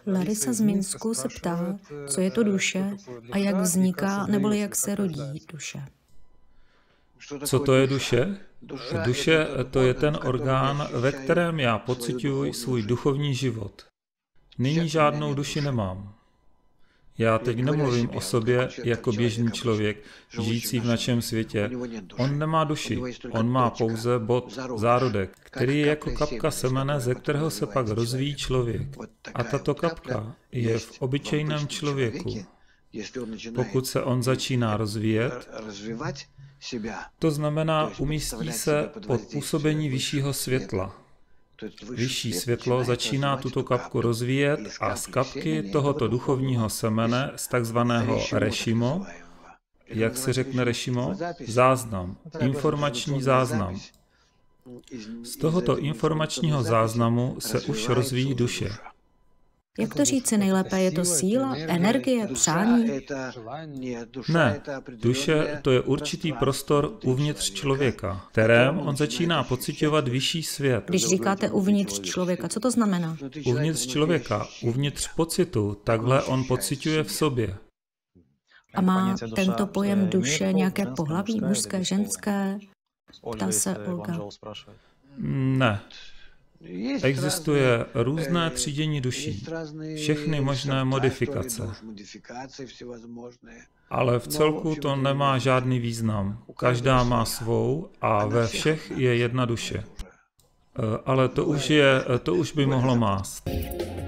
Larisa z Minsku se ptá, co je to duše a jak vzniká neboli jak se rodí duše. Co to je duše? Duše to je ten orgán, ve kterém já pociťuji svůj duchovní život. Nyní žádnou duši nemám. Já teď nemluvím o sobě jako běžný člověk, žijící v našem světě. On nemá duši, on má pouze bod, zárodek, který je jako kapka semene, ze kterého se pak rozvíjí člověk. A tato kapka je v obyčejném člověku. Pokud se on začíná rozvíjet, to znamená, umístí se pod působení vyššího světla. Vyšší světlo začíná tuto kapku rozvíjet a z kapky tohoto duchovního semene, z takzvaného rešimo, jak se řekne rešimo? Záznam, informační záznam. Z tohoto informačního záznamu se už rozvíjí duše. Jak to říci nejlépe? Je to síla, energie, přání? Ne, duše to je určitý prostor uvnitř člověka, kterém on začíná pociťovat vyšší svět. Když říkáte uvnitř člověka, co to znamená? Uvnitř člověka, uvnitř pocitu, takhle on pociťuje v sobě. A má tento pojem duše nějaké pohlaví, mužské, ženské? Ptá se Olga. Ne. Existuje různé třídění duší, všechny možné modifikace. Ale v celku to nemá žádný význam. Každá má svou a ve všech je jedna duše. Ale to už by mohlo mást.